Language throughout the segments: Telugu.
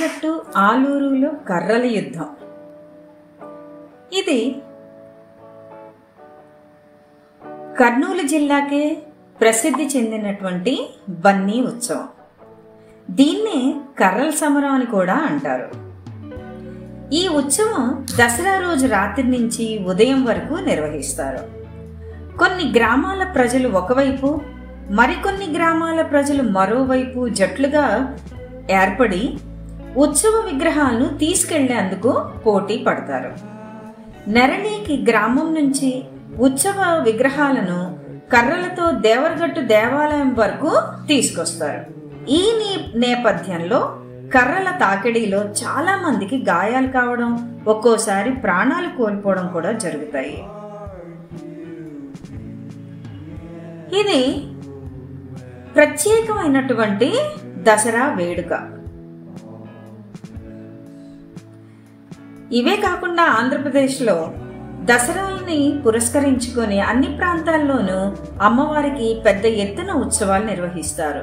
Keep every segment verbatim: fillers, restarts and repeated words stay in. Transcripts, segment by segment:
దేవరగట్టు ఆలూరులో కర్రల యుద్ధం. ఇది కర్నూలు జిల్లాకే ప్రసిద్ధి చెందినటువంటి బన్నీ ఉత్సవం. దీన్నే కర్రల సమరం అని కూడా అంటారు. ఈ ఉత్సవం దసరా రోజు రాత్రి నుంచి ఉదయం వరకు నిర్వహిస్తారు. కొన్ని గ్రామాల ప్రజలు ఒకవైపు, మరికొన్ని గ్రామాల ప్రజలు మరోవైపు జట్లుగా ఏర్పడి ఉత్సవ విగ్రహాలను తీసుకెళ్లేందుకు పోటీ పడతారు. నెరళీకి గ్రామం నుంచి ఉత్సవ విగ్రహాలను కర్రలతో దేవరగట్టు దేవాలయం వరకు తీసుకొస్తారు. ఈ నేపథ్యంలో కర్రల తాకిడిలో చాలా మందికి గాయాలు కావడం, ఒక్కోసారి ప్రాణాలు కోల్పోవడం కూడా జరుగుతాయి. ఇది ప్రత్యేకమైనటువంటి దసరా వేడుక. ఇవే కాకుండా ఆంధ్రప్రదేశ్లో దసరాలని పురస్కరించుకొని అన్ని ప్రాంతాల్లోనూ అమ్మవారికి పెద్ద ఎత్తున ఉత్సవాలు నిర్వహిస్తారు.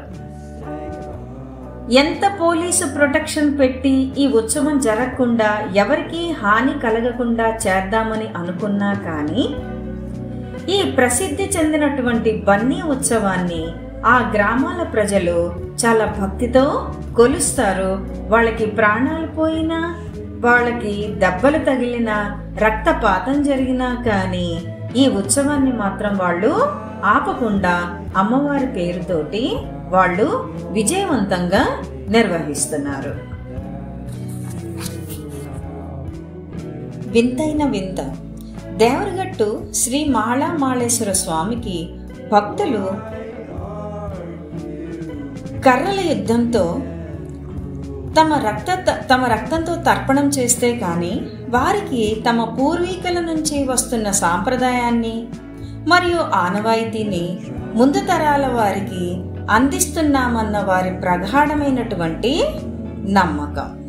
ఎంత పోలీసు ప్రొటెక్షన్ పెట్టి ఈ ఉత్సవం జరగకుండా, ఎవరికి హాని కలగకుండా చేద్దామని అనుకున్నా కానీ ఈ ప్రసిద్ధి చెందినటువంటి బన్నీ ఉత్సవాన్ని ఆ గ్రామాల ప్రజలు చాలా భక్తితో కొలుస్తారు. వాళ్ళకి ప్రాణాలు పోయినా, వాళ్ళకి దెబ్బలు తగిలినా, రక్తపాతం జరిగినా కానీ ఈ ఉత్సవాన్ని మాత్రం వాళ్ళు ఆపకుండా అమ్మవారి పేరుతోటి వాళ్ళు విజయవంతంగా నిర్వహిస్తున్నారు. వింతైన వింత దేవరగట్టు శ్రీ మాళామాళేశ్వర స్వామికి భక్తులు కర్రల యుద్ధంతో తమ రక్త తమ రక్తంతో తర్పణం చేస్తే కానీ వారికి తమ పూర్వీకుల నుంచి వస్తున్న సాంప్రదాయాన్ని మరియు ఆనవాయితీని ముందు తరాల వారికి అందిస్తున్నామన్న వారి ప్రగాఢమైనటువంటి నమ్మకం.